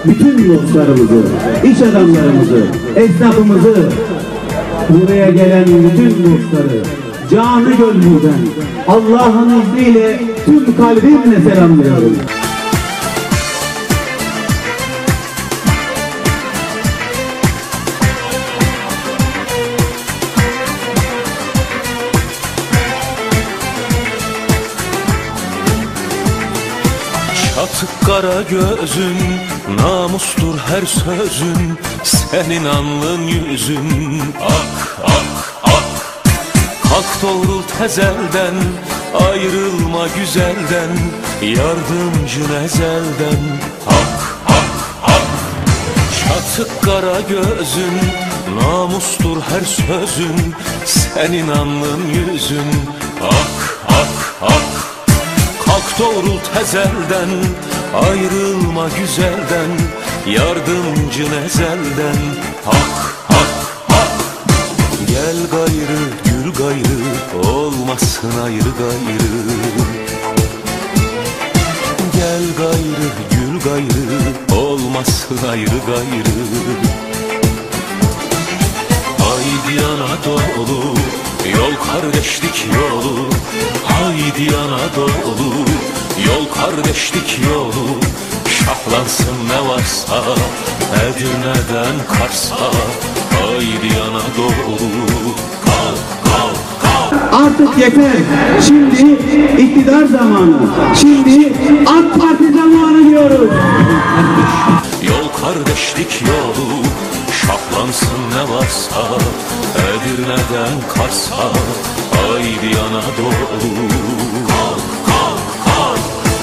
bütün dostlarımızı, iş adamlarımızı, esnafımızı, buraya gelen bütün dostları canı gönlümden Allah'ın izniyle tüm kalbimle selamlıyorum. Çatık kara gözün, namustur her sözün, senin alnın yüzün ak ak ak. Kalk doğrult ezelden, ayrılma güzelden, yardımcın ezelden ak ak ak. Çatık kara gözün, namustur her sözün, senin alnın yüzün ak ak ak. Kalk doğrult ezelden, ayrılma güzelden, yardımcın ezelden hak hak hak. Gel gayrı gül gayrı, olmasın ayrı gayrı. Gel gayrı gül gayrı, olmasın ayrı gayrı. Haydi Anadolu, yol kardeşlik yolu. Haydi Anadolu, yol kardeşlik yolu. Şahlansın ne varsa, Edirne'den Kars'a. Haydi Anadolu, kalk kalk kalk. Artık yeter. Şimdi iktidar zamanı. Şimdi AK Parti zamanı diyoruz. Yol kardeşlik yolu. Şahlansın ne varsa, Edirne'den Kars'a. Haydi Anadolu, kalk kalk kalk.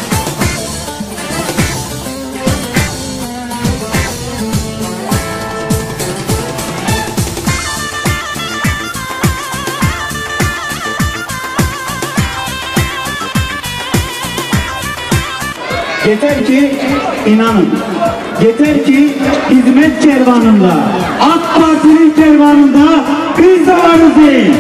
Yeter ki inanın. Yeter ki hizmet kervanında, AK Parti'nin kervanında biz de varız deyin.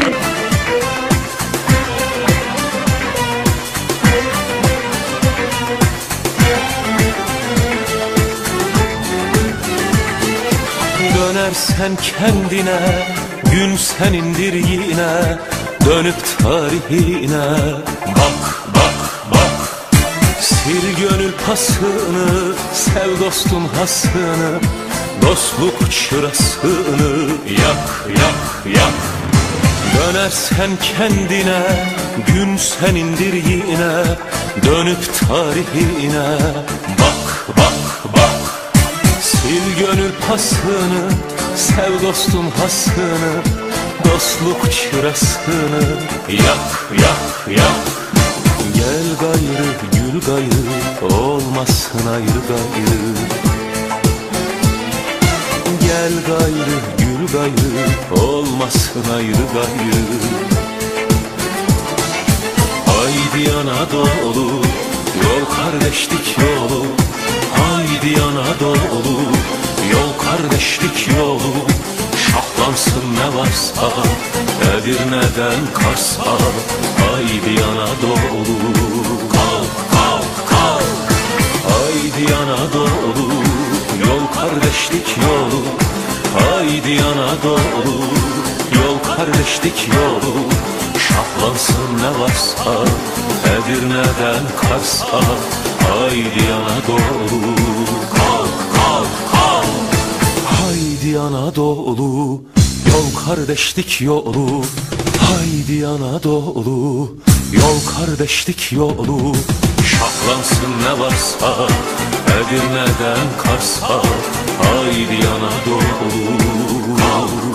Dönersen kendine, gün senindir yine. Dönüp tarihine bak bak bak. Sil gönül pasını, sev dostun hasını. Dostluk çırasını yak yak yak. Dönersen kendine, gün senindir yine. Dönüp tarihine bak bak bak. Sil gönül pasını, sev dostun hasını. Dostluk çırasını yak yak yak. Gel gayrı gül gayrı, olmasın ayrı gayrı. Gel gayrı gül gayrı, olmasın ayrı gayrı. Haydi Anadolu, yol kardeşlik yolu. Haydi Anadolu, yol kardeşlik yolu. Şahlansın ne varsa, Edirne'den Kars'a. Haydi Anadolu, kalk kalk kalk. Haydi Anadolu, yol kardeşlik yolu. Haydi Anadolu, yol kardeşlik yolu. Şahlansın ne varsa, Edirne'den Kars'a. Haydi Anadolu, kalk kalk kalk. Haydi Anadolu, yol kardeşlik yolu. Haydi Anadolu, yol kardeşlik yolu. Şahlansın ne varsa, Edirne'den Kars'a. Haydi Anadolu.